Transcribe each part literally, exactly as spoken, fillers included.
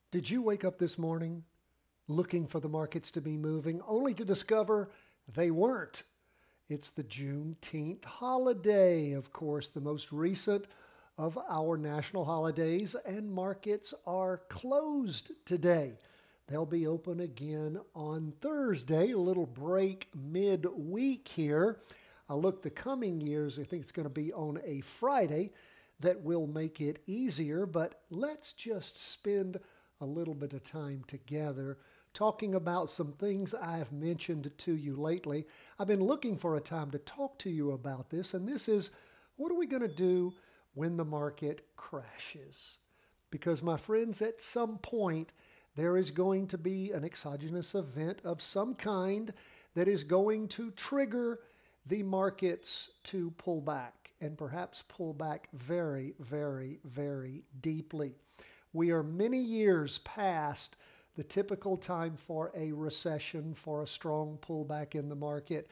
Did you wake up this morning looking for the markets to be moving, only to discover they weren't? It's the Juneteenth holiday, of course, the most recent of our national holidays, and markets are closed today. They'll be open again on Thursday, a little break mid-week here. I look the coming years, I think it's going to be on a Friday. That will make it easier, but let's just spend a little bit of time together talking about some things I've mentioned to you lately. I've been looking for a time to talk to you about this, and this is, what are we going to do when the market crashes? Because, my friends, at some point, there is going to be an exogenous event of some kind that is going to trigger the markets to pull back, and perhaps pull back very, very, very deeply. We are many years past the typical time for a recession, for a strong pullback in the market.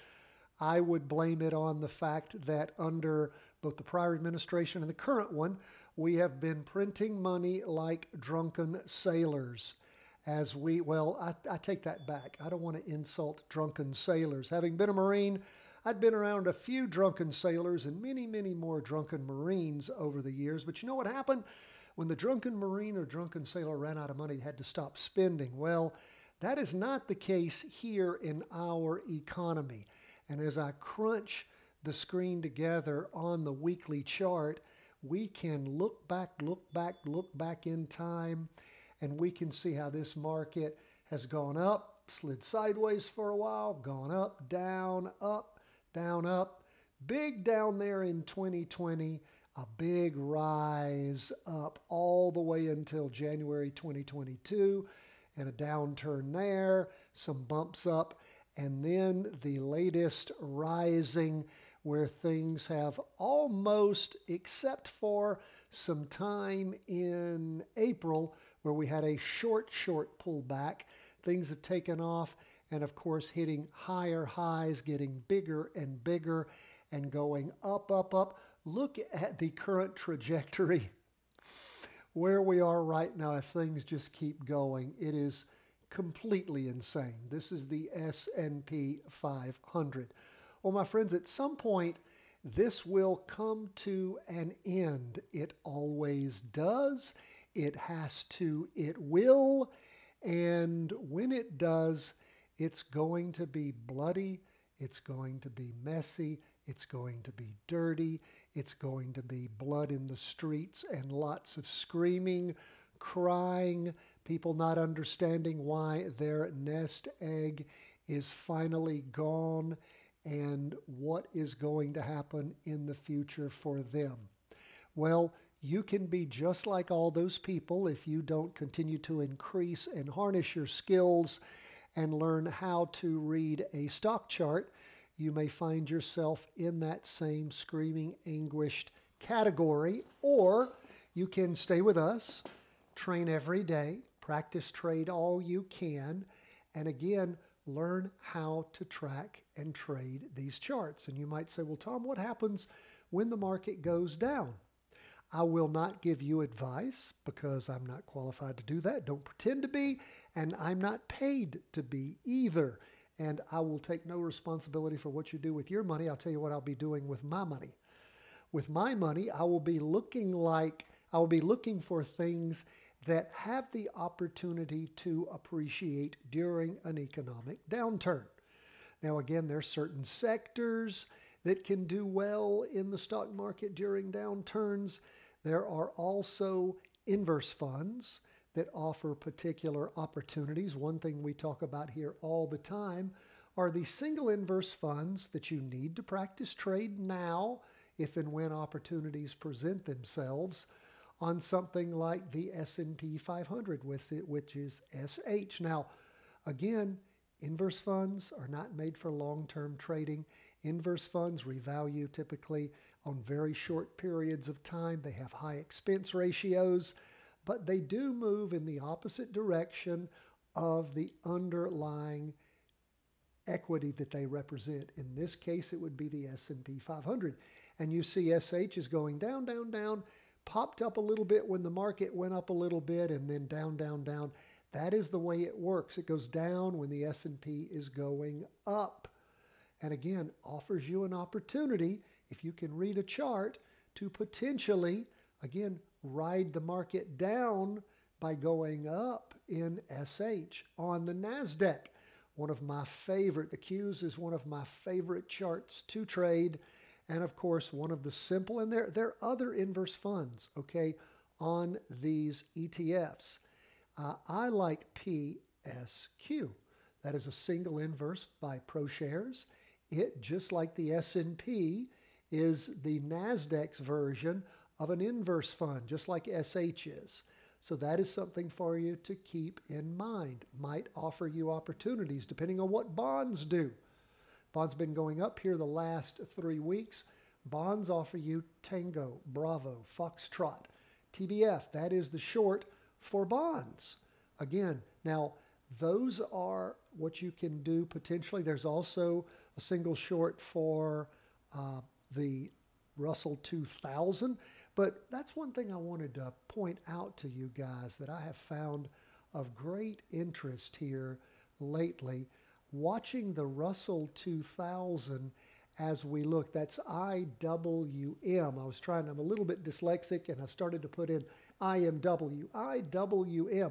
I would blame it on the fact that under both the prior administration and the current one, we have been printing money like drunken sailors. As we, well, I, I take that back. I don't want to insult drunken sailors. Having been a Marine, I'd been around a few drunken sailors and many, many more drunken Marines over the years. But you know what happened? When the drunken Marine or drunken sailor ran out of money, they had to stop spending. Well, that is not the case here in our economy. And as I crunch the screen together on the weekly chart, we can look back, look back, look back in time, and we can see how this market has gone up, slid sideways for a while, gone up, down, up, down, up, big down there in twenty twenty, a big rise up all the way until January twenty twenty-two, and a downturn there, some bumps up, and then the latest rising where things have almost, except for some time in April where we had a short, short pullback, things have taken off, and of course hitting higher highs, getting bigger and bigger, and going up, up, up. Look at the current trajectory where we are right now. If things just keep going, it is completely insane. This is the S and P five hundred. Well, my friends, at some point, this will come to an end. It always does. It has to. It will. And when it does, it's going to be bloody. It's going to be messy. It's going to be dirty. It's going to be blood in the streets and lots of screaming, crying, people not understanding why their nest egg is finally gone and what is going to happen in the future for them. Well, you can be just like all those people if you don't continue to increase and harness your skills and learn how to read a stock chart. You may find yourself in that same screaming, anguished category, or you can stay with us, train every day, practice trade all you can, and again, learn how to track and trade these charts. And you might say, well, Thom, what happens when the market goes down? I will not give you advice because I'm not qualified to do that. Don't pretend to be, and I'm not paid to be either. And I will take no responsibility for what you do with your money. I'll tell you what I'll be doing with my money. With my money, I will be looking like, I will be looking for things that have the opportunity to appreciate during an economic downturn. Now, again, there are certain sectors that can do well in the stock market during downturns. There are also inverse funds that offer particular opportunities. One thing we talk about here all the time are the single inverse funds that you need to practice trade now if and when opportunities present themselves on something like the S and P five hundred, which is S H. Now, again, inverse funds are not made for long-term trading. Inverse funds revalue typically on very short periods of time. They have high expense ratios, but they do move in the opposite direction of the underlying equity that they represent. In this case, it would be the S and P five hundred. And you see S H is going down, down, down, popped up a little bit when the market went up a little bit and then down, down, down. That is the way it works. It goes down when the S and P is going up. And again, offers you an opportunity, if you can read a chart, to potentially, again, ride the market down by going up in S H. On the NASDAQ, one of my favorite, the Qs is one of my favorite charts to trade. And of course, one of the simple, and there, there are other inverse funds, okay, on these E T Fs. Uh, I like P S Q. That is a single inverse by ProShares. It, just like the S and P, is the NASDAQ's version of an inverse fund, just like S H is. So that is something for you to keep in mind. Might offer you opportunities depending on what bonds do. Bonds been going up here the last three weeks. Bonds offer you Tango, Bravo, Foxtrot, T B F. That is the short for bonds. Again, now those are what you can do potentially. There's also a single short for uh, the Russell two thousand. But that's one thing I wanted to point out to you guys that I have found of great interest here lately. Watching the Russell two thousand as we look, that's I W M. I was trying, I'm a little bit dyslexic, and I started to put in I M W, I W M.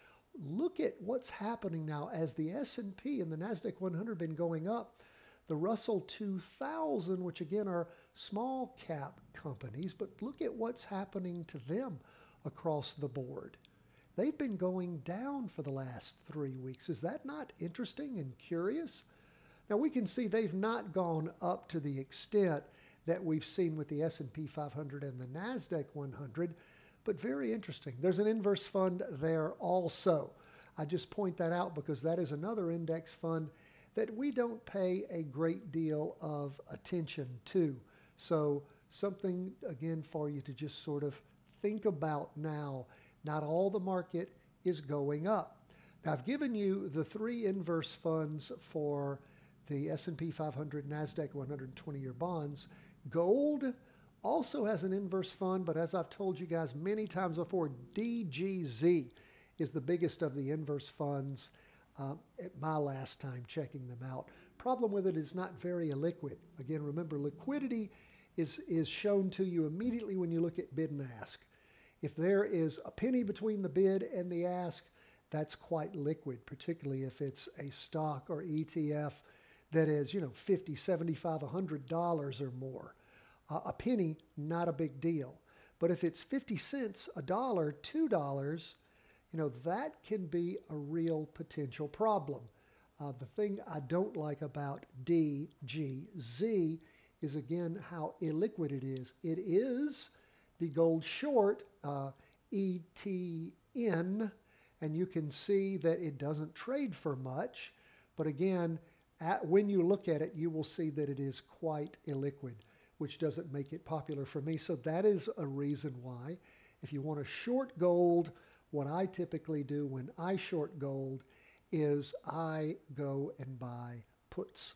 Look at what's happening now as the S and P and the NASDAQ one hundred been going up. The Russell two thousand, which again are small cap companies, but look at what's happening to them across the board. They've been going down for the last three weeks. Is that not interesting and curious? Now we can see they've not gone up to the extent that we've seen with the S and P five hundred and the NASDAQ one hundred, but very interesting. There's an inverse fund there also. I just point that out because that is another index fund that we don't pay a great deal of attention to. So something, again, for you to just sort of think about now. Not all the market is going up. Now, I've given you the three inverse funds for the S and P five hundred, NASDAQ one hundred twenty-year bonds. Gold also has an inverse fund, but as I've told you guys many times before, D G Z is the biggest of the inverse funds uh, at my last time checking them out. Problem with it is not very illiquid. Again, remember, liquidity is, is shown to you immediately when you look at bid and ask. If there is a penny between the bid and the ask, that's quite liquid, particularly if it's a stock or E T F that is, you know, fifty, seventy-five, a hundred dollars or more. Uh, a penny, not a big deal. But if it's fifty cents, a dollar, two dollars, you know, that can be a real potential problem. Uh, the thing I don't like about D G Z is, again, how illiquid it is. It is the gold short, uh, E T N, and you can see that it doesn't trade for much. But again, at, when you look at it, you will see that it is quite illiquid, which doesn't make it popular for me. So that is a reason why, if you want to short gold, what I typically do when I short gold is I go and buy puts.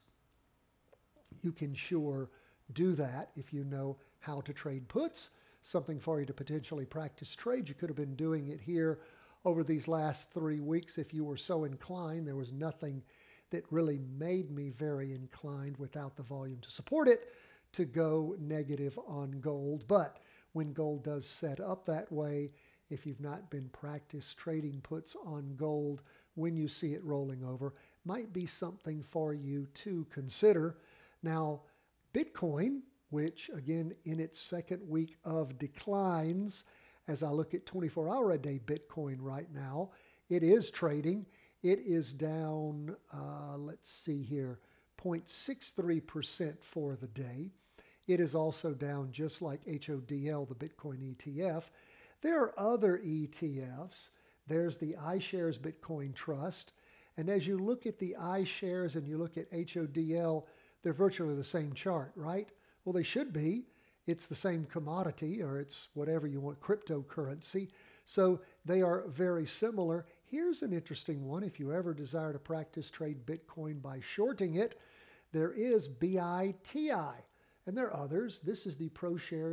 You can sure do that if you know how to trade puts. Something for you to potentially practice trade. You could have been doing it here over these last three weeks if you were so inclined. There was nothing that really made me very inclined without the volume to support it to go negative on gold. But when gold does set up that way, if you've not been practice trading puts on gold, when you see it rolling over, might be something for you to consider. Now, Bitcoin, which again in its second week of declines, as I look at twenty-four hour a day Bitcoin right now, it is trading. It is down, uh, let's see here, zero point six three percent for the day. It is also down just like H O D L, the Bitcoin E T F. There are other E T Fs. There's the iShares Bitcoin Trust. And as you look at the iShares and you look at H O D L, they're virtually the same chart, right? Well, they should be. It's the same commodity, or it's whatever you want, cryptocurrency. So they are very similar. Here's an interesting one. If you ever desire to practice trade Bitcoin by shorting it, there is B I T I. And there are others. This is the ProShares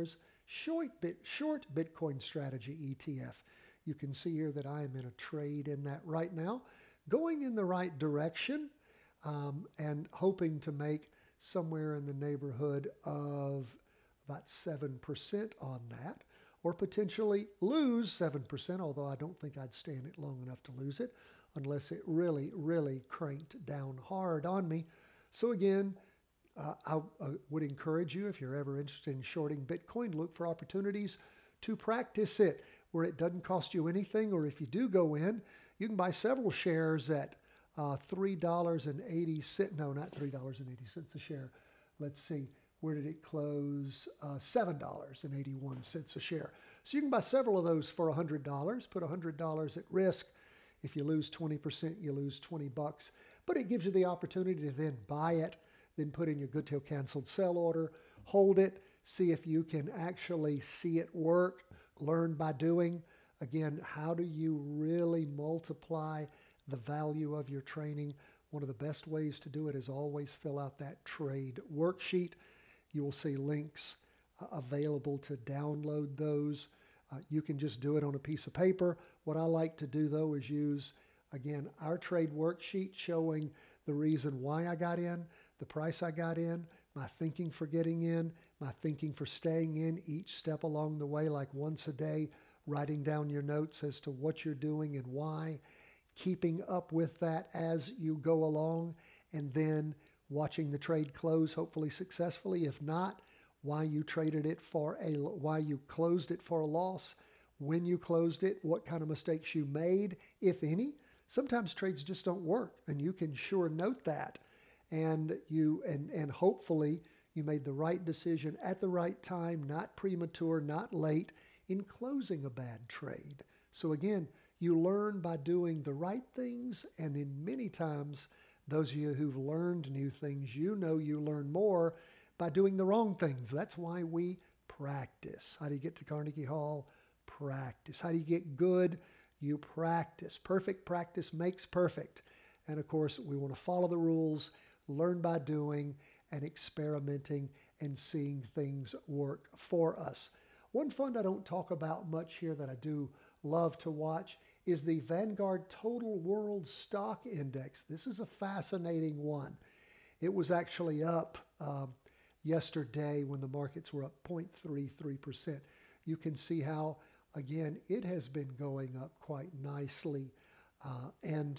short, bit, short Bitcoin strategy E T F. You can see here that I am in a trade in that right now, going in the right direction um, and hoping to make somewhere in the neighborhood of about seven percent on that, or potentially lose seven percent, although I don't think I'd stay in it long enough to lose it unless it really, really cranked down hard on me. So again, uh, I, I would encourage you, if you're ever interested in shorting Bitcoin, look for opportunities to practice it where it doesn't cost you anything, or if you do go in, you can buy several shares at uh, three dollars and eighty cents. No, not three dollars and eighty cents a share. Let's see. Where did it close? Uh, seven dollars and eighty-one cents a share. So you can buy several of those for one hundred dollars, put one hundred dollars at risk. If you lose twenty percent, you lose twenty bucks. But it gives you the opportunity to then buy it, then put in your good till canceled sell order, hold it, see if you can actually see it work, learn by doing. Again, how do you really multiply the value of your training? One of the best ways to do it is always fill out that trade worksheet. You will see links uh, available to download those. Uh, you can just do it on a piece of paper. What I like to do, though, is use, again, our trade worksheet showing the reason why I got in, the price I got in, my thinking for getting in, my thinking for staying in each step along the way, like once a day, writing down your notes as to what you're doing and why, keeping up with that as you go along, and then watching the trade close, hopefully successfully. If not, why you traded it for a, why you closed it for a loss, when you closed it, what kind of mistakes you made, if any. Sometimes trades just don't work, and you can sure note that. And you and and hopefully you made the right decision at the right time, not premature, not late, in closing a bad trade. So again, you learn by doing the right things, and in many times, those of you who've learned new things, you know you learn more by doing the wrong things. That's why we practice. How do you get to Carnegie Hall? Practice. How do you get good? You practice. Perfect practice makes perfect. And of course, we want to follow the rules, learn by doing and experimenting and seeing things work for us. One fund I don't talk about much here that I do love to watch is the Vanguard Total World Stock Index. This is a fascinating one. It was actually up um, yesterday when the markets were up zero point three three percent. You can see how, again, it has been going up quite nicely. Uh, and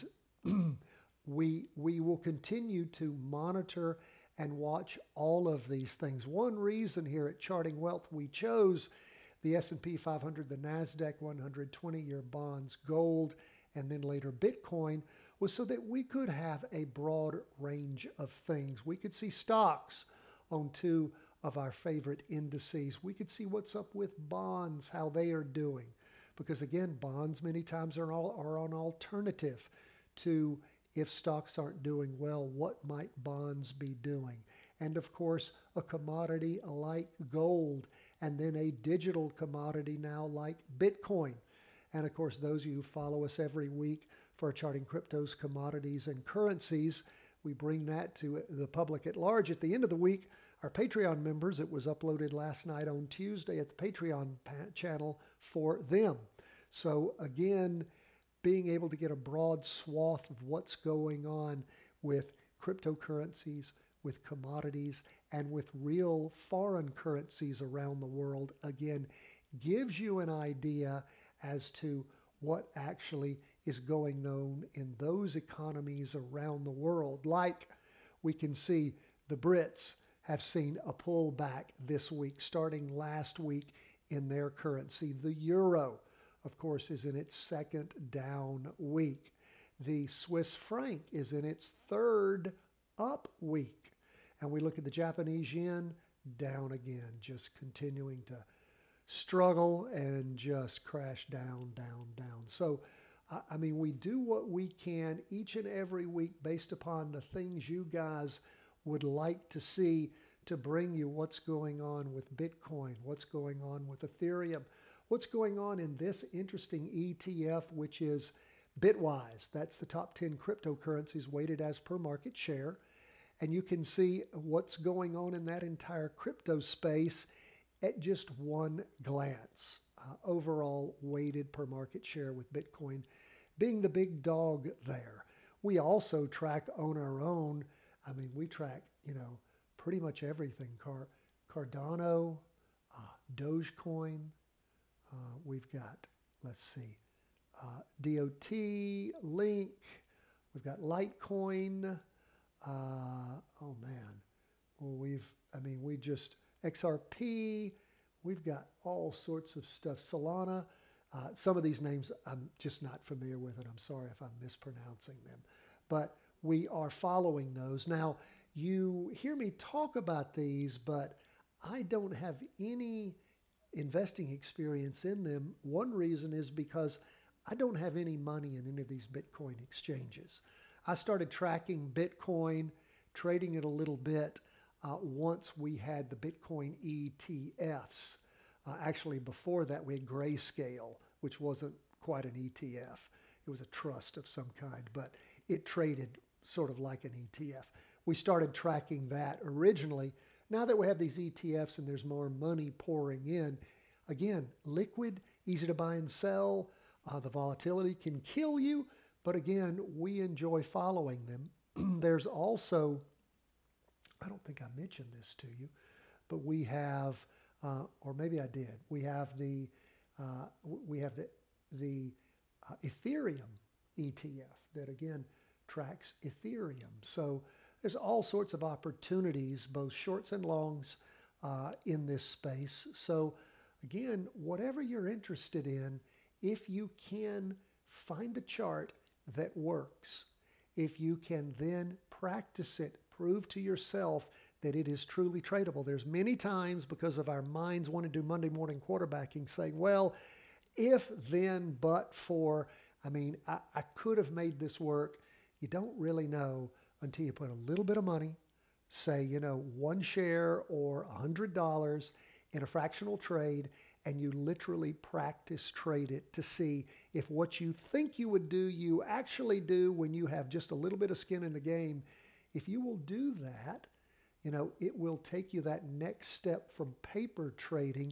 we, we will continue to monitor and watch all of these things. One reason here at Charting Wealth we chose the S and P five hundred, the NASDAQ one hundred, twenty-year bonds, gold, and then later Bitcoin, was so that we could have a broad range of things. We could see stocks on two of our favorite indices. We could see what's up with bonds, how they are doing. Because again, bonds many times are, all, are an alternative to, if stocks aren't doing well, what might bonds be doing? And of course, a commodity like gold, and then a digital commodity now like Bitcoin. And of course, those of you who follow us every week for Charting Cryptos, Commodities, and Currencies, we bring that to the public at large. At the end of the week, our Patreon members, it was uploaded last night on Tuesday at the Patreon channel for them. So again, being able to get a broad swath of what's going on with cryptocurrencies, with commodities, and with real foreign currencies around the world, again, gives you an idea as to what actually is going on in those economies around the world. Like we can see the Brits have seen a pullback this week, starting last week in their currency. The euro, of course, is in its second down week. The Swiss franc is in its third up week. And we look at the Japanese yen, down again, just continuing to struggle and just crash down, down, down. So, I mean, we do what we can each and every week based upon the things you guys would like to see to bring you what's going on with Bitcoin, what's going on with Ethereum, what's going on in this interesting E T F, which is Bitwise. That's the top ten cryptocurrencies weighted as per market share. And you can see what's going on in that entire crypto space at just one glance. Uh, overall weighted per market share with Bitcoin being the big dog there. We also track on our own. I mean, we track, you know, pretty much everything. Car, Cardano, uh, Dogecoin. Uh, we've got, let's see, uh, D O T, Link. We've got Litecoin. Uh, oh, man. Well, we've, I mean, we just, X R P. We've got all sorts of stuff. Solana. Uh, some of these names I'm just not familiar with, and I'm sorry if I'm mispronouncing them. But we are following those. Now, you hear me talk about these, but I don't have any investing experience in them. One reason is because I don't have any money in any of these Bitcoin exchanges. I started tracking Bitcoin, trading it a little bit uh, once we had the Bitcoin E T Fs. Uh, actually, before that, we had Grayscale, which wasn't quite an E T F. It was a trust of some kind, but it traded sort of like an E T F. We started tracking that originally. Now that we have these E T Fs and there's more money pouring in, again, liquid, easy to buy and sell. Uh, the volatility can kill you, but again, we enjoy following them. There's also, I don't think I mentioned this to you, but we have, uh, or maybe I did, we have the uh, we have the the uh, Ethereum E T F that again tracks Ethereum. So there's all sorts of opportunities, both shorts and longs, uh, in this space. So again, whatever you're interested in, if you can find a chart that works, if you can then practice it, prove to yourself that it is truly tradable. There's many times because of our minds wanting to do Monday morning quarterbacking saying, well, if then, but for, I mean, I, I could have made this work. You don't really know until you put a little bit of money, say, you know, one share or one hundred dollars in a fractional trade, and you literally practice trade it to see if what you think you would do, you actually do when you have just a little bit of skin in the game. If you will do that, you know, it will take you that next step from paper trading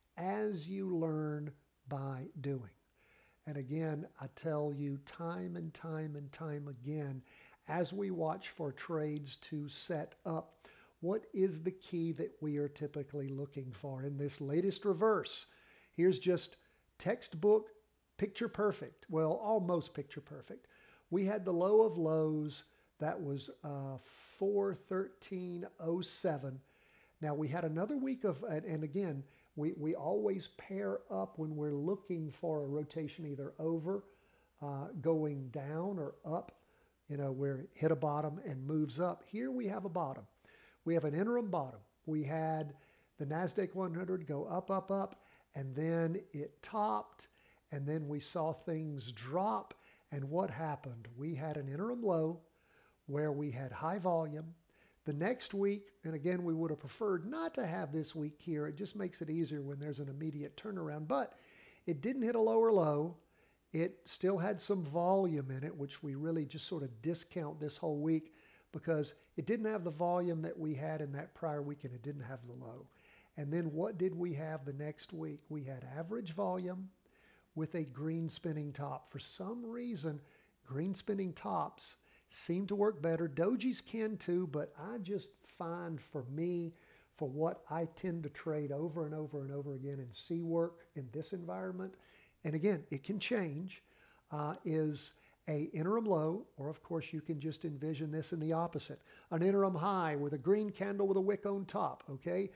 as you learn by doing. And again, I tell you time and time and time again, as we watch for trades to set up, what is the key that we are typically looking for in this latest reverse? Here's just textbook, picture perfect. Well, almost picture perfect. We had the low of lows. That was uh, four thirteen oh seven. Now, we had another week of, and again, we, we always pair up when we're looking for a rotation either over, uh, going down or up, you know, where it hit a bottom and moves up. Here we have a bottom. We have an interim bottom. We had the NASDAQ one hundred go up, up, up, and then it topped, and then we saw things drop. And what happened? We had an interim low where we had high volume. The next week, and again, we would have preferred not to have this week here. It just makes it easier when there's an immediate turnaround. But it didn't hit a lower low. It still had some volume in it, which we really just sort of discount this whole week because it didn't have the volume that we had in that prior week, and it didn't have the low. And then what did we have the next week? We had average volume with a green spinning top. For some reason, green spinning tops seem to work better. Dojis can too, but I just find for me, for what I tend to trade over and over and over again and see work in this environment, and again, it can change, uh, is a interim low, or of course you can just envision this in the opposite. An interim high with a green candle with a wick on top, okay?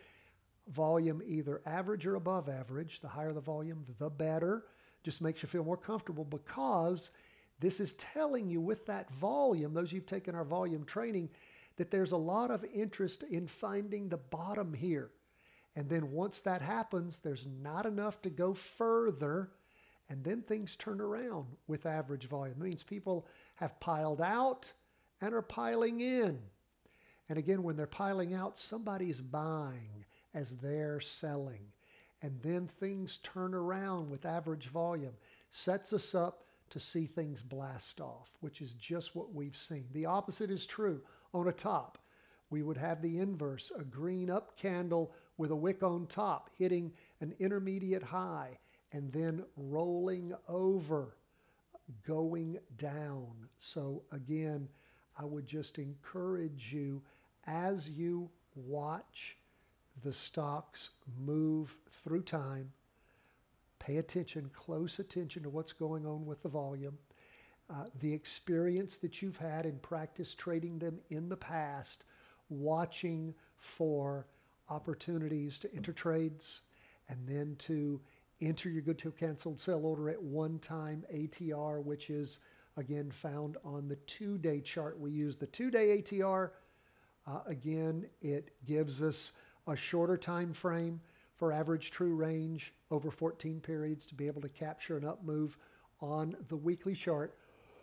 Volume either average or above average. The higher the volume, the better. Just makes you feel more comfortable because this is telling you with that volume, those of you who've taken our volume training, that there's a lot of interest in finding the bottom here. And then once that happens, there's not enough to go further, and then things turn around with average volume. It means people have piled out and are piling in. And again, when they're piling out, somebody's buying as they're selling. And then things turn around with average volume. Sets us up to see things blast off, which is just what we've seen. The opposite is true on a top. we would have the inverse, a green up candle with a wick on top, hitting an intermediate high, and then rolling over, going down. So again, I would just encourage you, as you watch the stocks move through time, pay attention, close attention to what's going on with the volume. Uh, the experience that you've had in practice trading them in the past, watching for opportunities to enter trades and then to enter your good till canceled sell order at one time A T R, which is again found on the two-day chart. We use the two-day A T R. Uh, again, it gives us a shorter time frame for average true range over fourteen periods to be able to capture an up move on the weekly chart.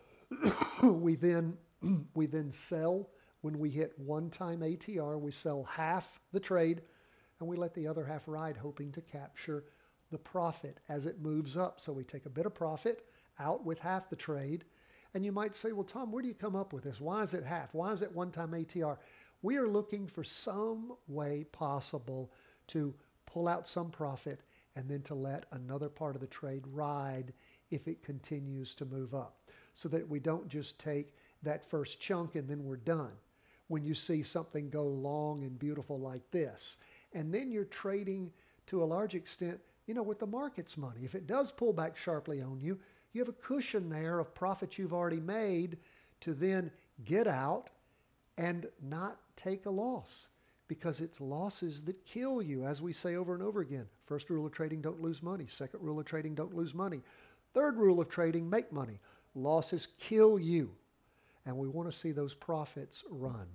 we then we then sell when we hit one time A T R. We sell half the trade and we let the other half ride, hoping to capture the profit as it moves up. So we take a bit of profit out with half the trade. And you might say, well, Thom, where do you come up with this? Why is it half? Why is it one time A T R? We are looking for some way possible to pull out some profit and then to let another part of the trade ride if it continues to move up, so that we don't just take that first chunk and then we're done. When you see something go long and beautiful like this, and then you're trading to a large extent, you know, with the market's money. If it does pull back sharply on you, you have a cushion there of profit you've already made to then get out and not take a loss, because it's losses that kill you, as we say over and over again. First rule of trading, don't lose money. Second rule of trading, don't lose money. Third rule of trading, make money. Losses kill you, and we want to see those profits run.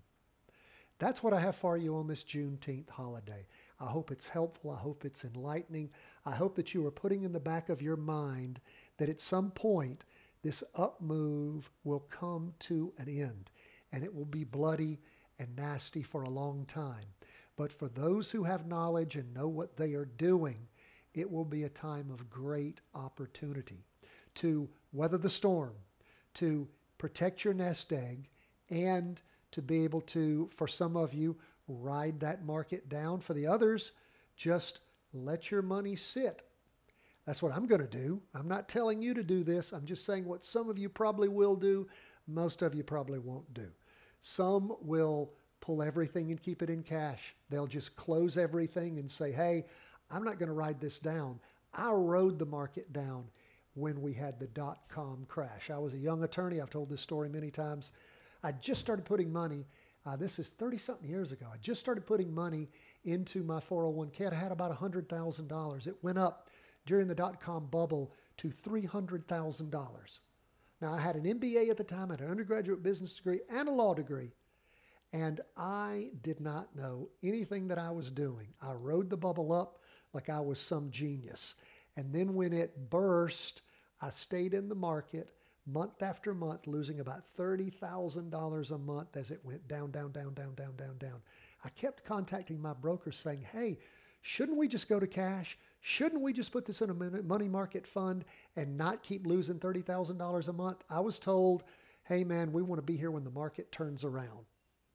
That's what I have for you on this Juneteenth holiday. I hope it's helpful. I hope it's enlightening. I hope that you are putting in the back of your mind that at some point this up move will come to an end, and it will be bloody and nasty for a long time. But for those who have knowledge and know what they are doing, it will be a time of great opportunity to weather the storm, to protect your nest egg, and to be able to, for some of you, ride that market down. For the others, just let your money sit. That's what I'm going to do. I'm not telling you to do this. I'm just saying what some of you probably will do, most of you probably won't do. Some will pull everything and keep it in cash. They'll just close everything and say, hey, I'm not going to ride this down. I rode the market down when we had the dot-com crash. I was a young attorney. I've told this story many times. I just started putting money. Uh, this is thirty-something years ago. I just started putting money into my four oh one K. I had about one hundred thousand dollars. It went up during the dot-com bubble to three hundred thousand dollars. Now, I had an M B A at the time, I had an undergraduate business degree and a law degree, and I did not know anything that I was doing. I rode the bubble up like I was some genius. And then when it burst, I stayed in the market month after month, losing about thirty thousand dollars a month as it went down, down, down, down, down, down, down. I kept contacting my broker saying, hey, shouldn't we just go to cash? Shouldn't we just put this in a money market fund and not keep losing thirty thousand dollars a month? I was told, hey man, we want to be here when the market turns around.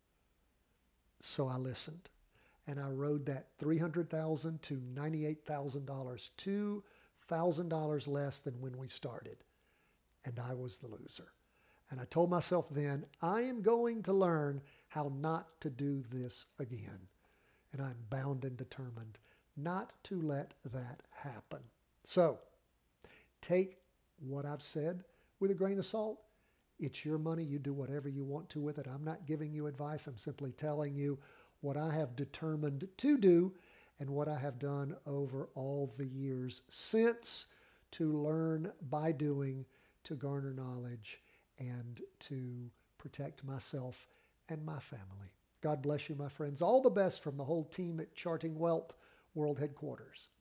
So I listened, and I rode that three hundred thousand dollars to ninety-eight thousand dollars, two thousand dollars less than when we started. And I was the loser. And I told myself then, I am going to learn how not to do this again. And I'm bound and determined not to let that happen. So, take what I've said with a grain of salt. It's your money. You do whatever you want to with it. I'm not giving you advice. I'm simply telling you what I have determined to do and what I have done over all the years since, to learn by doing, to garner knowledge, and to protect myself and my family. God bless you, my friends. All the best from the whole team at Charting Wealth World Headquarters.